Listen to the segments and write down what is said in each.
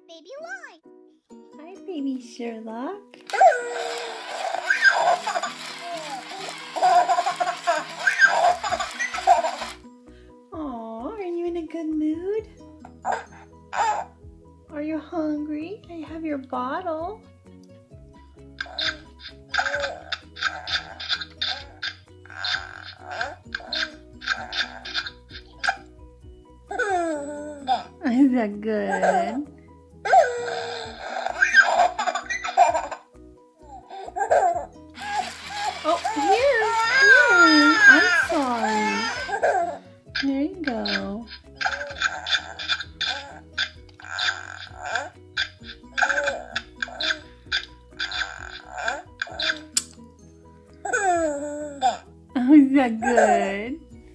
baby lie. Hi, baby Sherlock. Aw, are you in a good mood? Are you hungry? I have your bottle. Is that good? Oh, here. I'm sorry. There you go. Oh, is that good?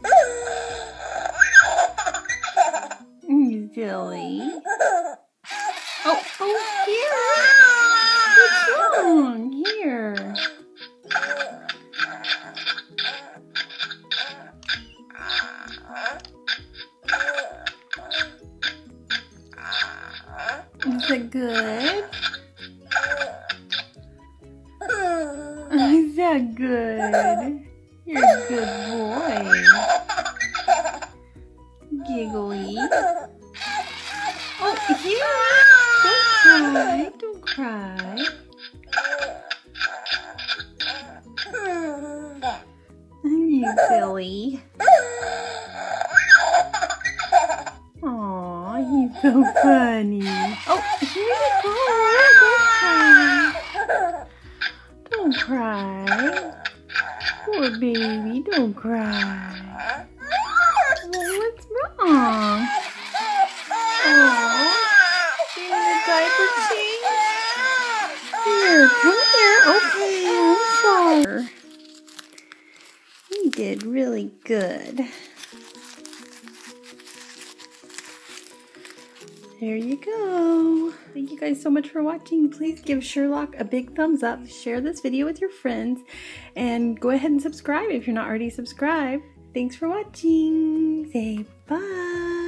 You silly. Oh, here. What's wrong? Here. Is it good? Is that good? You're a good boy. Giggly. Oh, here. Don't cry. You silly. Aw, he's so funny. Oh, here you go. Don't cry. Poor baby, don't cry. Well, what's wrong? Aw, you need a diaper change? Here, come here. Okay, I'm sorry. You did really good. There you go. Thank you guys so much for watching. Please give Sherlock a big thumbs up. Share this video with your friends. And go ahead and subscribe if you're not already subscribed. Thanks for watching. Say bye.